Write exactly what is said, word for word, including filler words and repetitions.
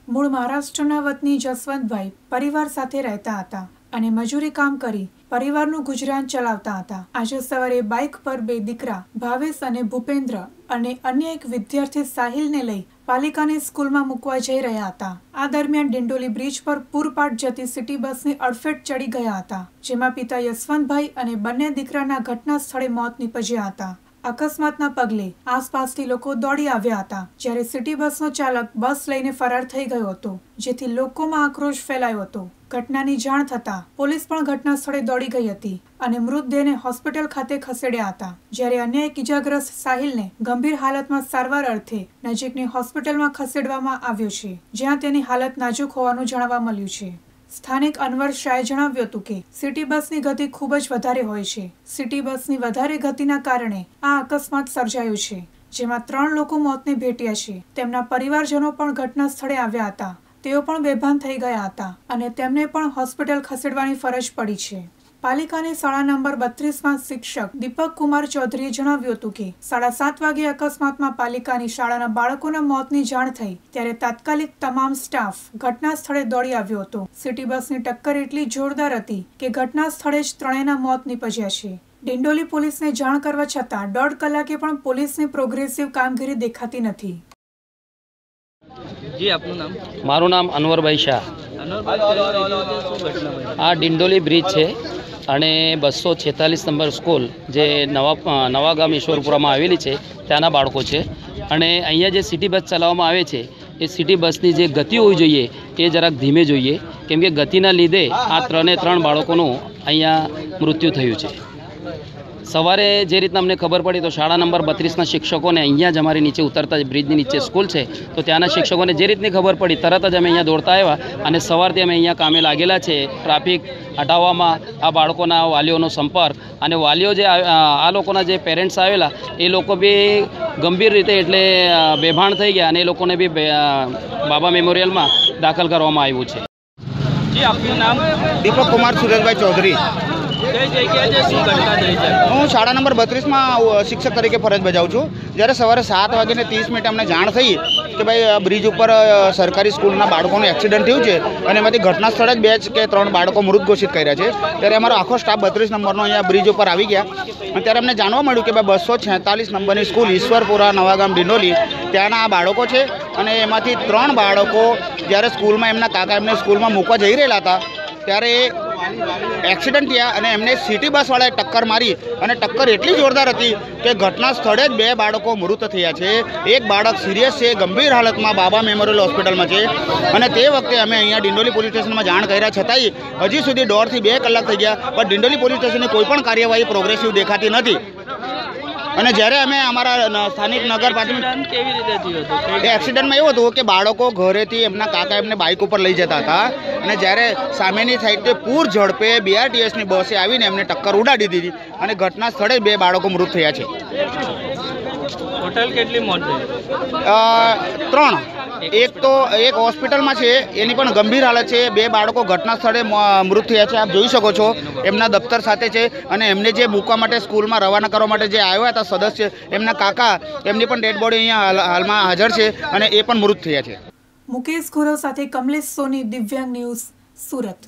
મૂળ મહારાષ્ટ્રના વતની જસવંતભાઈ પરિવાર સાથે રહેતા હતા અને મજૂરી કામ કરી પરિવારનું ગુજરાન ચલાવતા હતા। આજે સવારે બાઇક પર બે દીકરા ભાવેશ અને ભૂપેન્દ્ર અને અન્ય એક વિદ્યાર્થી સાહિલને લઈ પાલિકાની સ્કૂલમાં મૂકવા જઈ રહ્યા હતા। આ દરમિયાન ડિંડોલી બ્રિજ પર પૂરપાટ જતી સિટી બસની અડફેટ ચડી ગયા હતા, જેમાં પિતા યશવંતભાઈ અને બંને દીકરાના ઘટના સ્થળે મોત નીપજ્યા હતા। અકસ્માતના પગલે આસપાસથી લોકો દોડી આવ્યા હતા, જ્યારે સિટી બસનો ચાલક બસ લઈને ફરાર થઈ ગયો હતો, જેથી લોકોમાં આક્રોશ ફેલાયો હતો। ઘટનાની જાણ થતાં પોલીસ પણ ઘટના સ્થળે દોડી ગઈ હતી અને મૃતદેહને હોસ્પિટલ ખાતે ખસેડ્યા હતા, જ્યારે અન્ય એક ઇજાગ્રસ્ત સાહિલને ગંભીર હાલતમાં સારવાર અર્થે નજીકની હોસ્પિટલમાં ખસેડવામાં આવ્યો છે, જ્યાં તેની હાલત નાજુક હોવાનું જાણવા મળ્યું છે। સ્થાનિક અનવર શાહે જણાવ્યું હતું કે સિટી બસની ગતિ ખૂબ જ વધારે હોય છે। સિટી બસની વધારે ગતિના કારણે આ અકસ્માત સર્જાયો છે, જેમાં ત્રણ લોકો મોતને ભેટ્યા છે। તેમના પરિવારજનો પણ ઘટના સ્થળે આવ્યા હતા। તેઓ પણ બેભાન થઈ ગયા હતા અને તેમને પણ હોસ્પિટલ ખસેડવાની ફરજ પડી છે। પાલિકાની શાળા નંબર બત્રીસમાં શિક્ષક દીપક કુમાર ચૌધરીએ જણાવ્યું હતું કે સાડા સાત વાગે અકસ્માતમાં પાલિકાની શાળાના બાળકોના મોતની જાણ થઈ, ત્યારે તાત્કાલિક તમામ સ્ટાફ ઘટના સ્થળે દોડી આવ્યો હતો। સિટી બસની ટક્કર એટલી જોરદાર હતી કે ઘટના સ્થળે જ ત્રણેયના મોત નીપજ્યા છે। ડિંડોલી પોલીસને જાણ કરવા છતાં દોઢ કલાકે પણ પોલીસની પ્રોગ્રેસિવ કામગીરી દેખાતી નથી। जी आपનું નામ? મારું નામ અનવરભાઈ શાહ। આ ડિંડોલી બ્રિજ છે અને બસો છેતાલીસ નંબર સ્કૂલ જે નવા નવાગામ ઈશ્વરપુરામાં આવેલી છે ત્યાંના બાળકો છે અને અહીંયા જે સિટી બસ ચલાવવામાં આવે છે એ સિટી બસની જે ગતિ હોવી જોઈએ એ જરાક ધીમે જોઈએ, કેમ કે ગતિના લીધે આ ત્રણે ત્રણ બાળકોનું અહીંયા મૃત્યુ થયું છે। સવારે જે રીતના અમને ખબર પડી તો શાળા નંબર બત્રીસના શિક્ષકોને અહીંયા જ અમારી નીચે ઉતરતા બ્રિજની નીચે સ્કૂલ છે તો ત્યાંના શિક્ષકોને જે રીતની ખબર પડી તરત જ અમે અહીંયા દોડતા આવ્યા અને સવારથી અમે અહીંયા કામે લાગેલા છે ટ્રાફિક હટાવવામાં, આ બાળકોના વાલીઓનો સંપર્ક અને વાલીઓ જે આ લોકોના જે પેરેન્ટ્સ આવેલા એ લોકો બી ગંભીર રીતે એટલે બેભાન થઈ ગયા અને એ લોકોને બી બાબા મેમોરિયલમાં દાખલ કરવામાં આવ્યું છે। जी आपનું નામ? દીપક કુમાર સુરેશભાઈ ચૌધરી। હું શાળા નંબર બત્રીસમાં શિક્ષક તરીકે ફરજ બજાવું છું। જ્યારે સવારે સાત વાગીને ત્રીસ મિનિટ અમને જાણ થઈ કે ભાઈ બ્રિજ ઉપર સરકારી સ્કૂલના બાળકોનું એક્સિડન્ટ થયું છે અને એમાંથી ઘટના સ્થળે જ બે કે ત્રણ બાળકો મૃત ઘોષિત કર્યા છે, ત્યારે અમારો આખો સ્ટાફ બત્રીસ નંબરનો અહીંયા બ્રિજ ઉપર આવી ગયા અને ત્યારે અમને જાણવા મળ્યું કે ભાઈ બસો છેતાલીસ નંબરની સ્કૂલ ઈશ્વરપુરા નવાગામ ડિંડોલી ત્યાંના આ બાળકો છે અને એમાંથી ત્રણ બાળકો જ્યારે સ્કૂલમાં એમના કાકા એમને સ્કૂલમાં મૂકવા જઈ રહેલા હતા ત્યારે એક્સિડન્ટ થયા અને એમને સિટી બસવાળાએ ટક્કર મારી અને ટક્કર એટલી જોરદાર હતી કે ઘટના સ્થળે જ બે બાળકો મૃત થયા છે। એક બાળક સિરિયસ છે, ગંભીર હાલતમાં બાબા મેમોરિયલ હોસ્પિટલમાં છે અને તે વખતે અમે અહીંયા ડિંડોલી પોલીસ સ્ટેશનમાં જાણ કર્યા છતાંય હજી સુધી દોઢથી બે કલાક થઈ ગયા પણ ડિંડોલી પોલીસ સ્ટેશનની કોઈ પણ કાર્યવાહી પ્રોગ્રેસિવ દેખાતી નથી। અને જ્યારે અમે અમારા સ્થાનિક નગરપાલિકા કેવી રીતે થયું હતું? એ એક્સિડન્ટમાં એવું હતું કે બાળકો ઘરેથી એમના કાકા એમને બાઇક ઉપર લઈ જતા હતા અને જ્યારે સામેની સાઈડથી પૂર ઝડપે બીઆરટીએસની બસે આવીને એમને ટક્કર ઉડાડી દીધી અને ઘટના સ્થળે બે બાળકો મૃત થયા છે। ટોટલ કેટલી મોત થઈ? ત્રણ। એક તો એક હોસ્પિટલમાં છે, એની પણ ગંભીર હાલત છે। બે બાળકો ઘટના સ્થળે મૃત થયા છે, આપ જોઈ શકો છો એમના દફતર સાથે છે અને એમને જે મૂકવા માટે સ્કૂલમાં રવાના કરવા માટે જે આવ્યા હતા સદસ્ય એમના કાકા એમની પણ ડેડ બોડી અહીંયા હાલમાં હાજર છે અને એ પણ મૃત થયા છે। મુકેશ ખુરો સાથે કમલેશ સોની, દિવ્યાંગ ન્યૂઝ, સુરત।